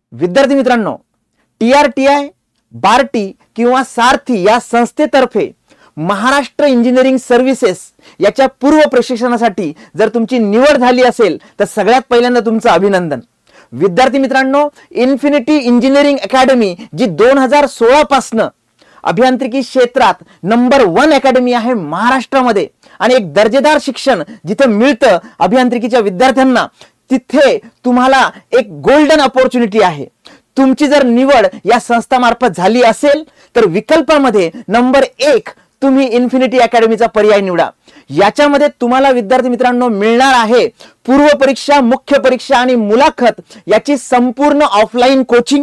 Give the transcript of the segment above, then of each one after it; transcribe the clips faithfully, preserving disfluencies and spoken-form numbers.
विद्यार्थी मित्रांनो, T R T I, BARTI किंवा सारथी या संस्थेतर्फे महाराष्ट्र इंजिनिअरिंग सर्व्हिसेस याच्या पूर्व प्रशिक्षणासाठी जर तुमची निवड झाली असेल तर सगळ्यात पहिल्यांदा तुमचं अभिनंदन. विद्यार्थी मित्रांनो, इन्फिनिटी इंजिनिअरिंग अकॅडमी जी दोन हजार सोळा पासून अभियांत्रिकी क्षेत्रात नंबर वन अकॅडमी आहे महाराष्ट्रामध्ये आणि एक दर्जेदार शिक्षण जिथे मिळतं अभियांत्रिकीच्या विद्यार्थ्यांना, तिथे तुम्हाला एक गोल्डन अपॉर्च्युनिटी आहे. तुमची जर निवड या संस्थामार्फत झाली असेल तर विकल्पामध्ये नंबर एक तुम्ही इन्फिनिटी अकॅडमीचा पर्याय निवडा. याच्यामध्ये तुम्हाला विद्यार्थी मित्रांनो मिळणार आहे पूर्व परीक्षा, मुख्य परीक्षा आणि मुलाखत याची संपूर्ण ऑफलाईन कोचिंग.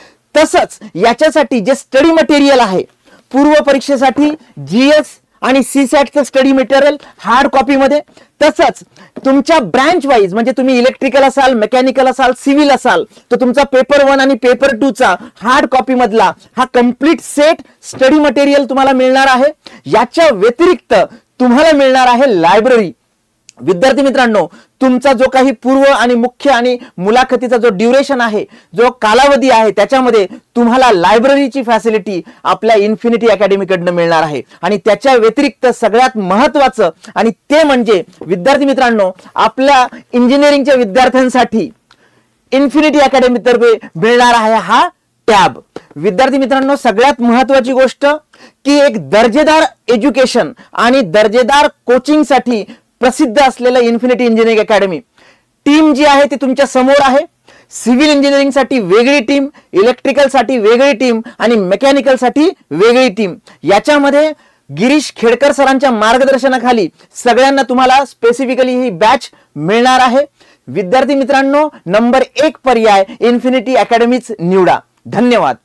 तसंच याच्यासाठी जे स्टडी मटेरियल आहे पूर्व परीक्षेसाठी जीएस आणि सी सॅटचं स्टडी मटेरियल हार्ड कॉपी मध्ये, तसंच तुमच्या ब्रांच वाईज म्हणजे तुम्ही इलेक्ट्रिकल असाल, मेकॅनिकल असाल, सिव्हिल असाल तर तुमचा पेपर वन आणि पेपर टू चा हार्ड कॉपी मधला हा कंप्लीट सेट स्टडी मटेरियल तुम्हाला मिळणार आहे. याच्या व्यतिरिक्त तुम्हाला मिळणार आहे लायब्ररी. विद्यार्थी मित्रांनो, तुमचा जो काही पूर्व आणि मुख्य आणि मुलाखतीचा जो ड्युरेशन आहे, जो कालावधी आहे, त्याच्यामध्ये तुम्हाला लायब्ररीची फॅसिलिटी आपल्या इन्फिनिटी अकॅडमी कडनं मिळणार आहे. आणि त्याच्या व्यतिरिक्त सगळ्यात महत्त्वाचं आणि ते म्हणजे विद्यार्थी मित्रांनो, आपल्या इंजिनिअरिंगच्या विद्यार्थ्यांसाठी इन्फिनिटी अकॅडमी तर्फे मिळणार आहे हा टॅब. विद्यार्थी मित्रांनो, सगळ्यात महत्त्वाची गोष्ट की एक दर्जेदार एज्युकेशन आणि दर्जेदार कोचिंग साठी प्रसिद्ध असलेलं इन्फिनिटी इंजिनिअरिंग अकॅडमी टीम जी आहे ती तुमच्या समोर आहे. सिव्हिल इंजिनिअरिंग साठी वेगळी टीम, इलेक्ट्रिकल साठी वेगळी टीम आणि मेकॅनिकल साठी वेगळी टीम. याच्यामध्ये गिरीश खेडकर सरांच्या मार्गदर्शनाखाली सगळ्यांना तुम्हाला स्पेसिफिकली ही बॅच मिळणार आहे. विद्यार्थी मित्रांनो, नंबर एक पर्याय इन्फिनिटी अकॅडमीच निवडा. धन्यवाद.